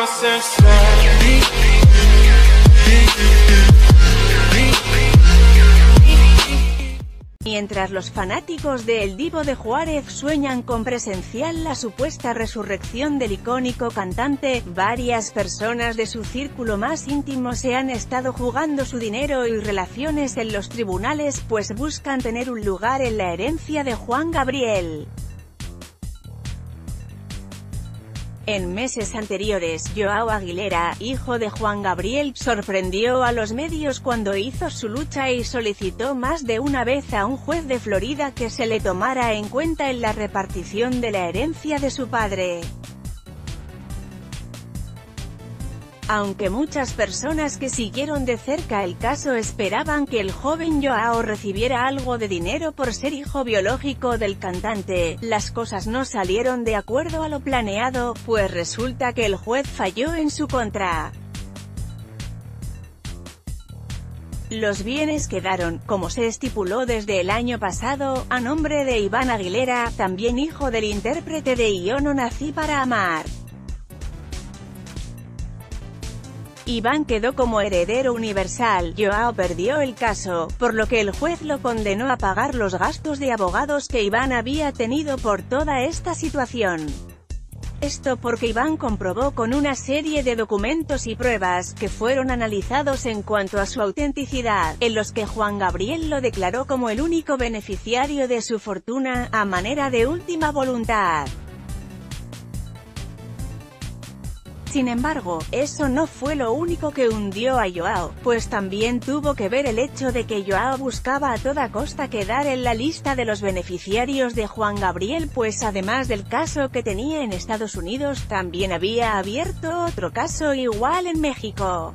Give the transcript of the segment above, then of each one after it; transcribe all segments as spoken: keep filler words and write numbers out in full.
Mientras los fanáticos de El Divo de Juárez sueñan con presenciar la supuesta resurrección del icónico cantante, varias personas de su círculo más íntimo se han estado jugando su dinero y relaciones en los tribunales, pues buscan tener un lugar en la herencia de Juan Gabriel. En meses anteriores, Joao Aguilera, hijo de Juan Gabriel, sorprendió a los medios cuando hizo su lucha y solicitó más de una vez a un juez de Florida que se le tomara en cuenta en la repartición de la herencia de su padre. Aunque muchas personas que siguieron de cerca el caso esperaban que el joven Joao recibiera algo de dinero por ser hijo biológico del cantante, las cosas no salieron de acuerdo a lo planeado, pues resulta que el juez falló en su contra. Los bienes quedaron, como se estipuló desde el año pasado, a nombre de Iván Aguilera, también hijo del intérprete de Yo no nací para amar. Iván quedó como heredero universal, Joao perdió el caso, por lo que el juez lo condenó a pagar los gastos de abogados que Iván había tenido por toda esta situación. Esto porque Iván comprobó con una serie de documentos y pruebas, que fueron analizados en cuanto a su autenticidad, en los que Juan Gabriel lo declaró como el único beneficiario de su fortuna, a manera de última voluntad. Sin embargo, eso no fue lo único que hundió a Joao, pues también tuvo que ver el hecho de que Joao buscaba a toda costa quedar en la lista de los beneficiarios de Juan Gabriel, pues además del caso que tenía en Estados Unidos, también había abierto otro caso igual en México.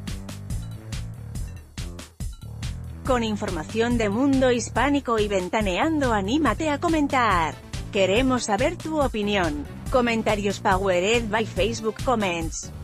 Con información de Mundo Hispánico y Ventaneando, anímate a comentar. Queremos saber tu opinión. Comentarios powered by Facebook Comments.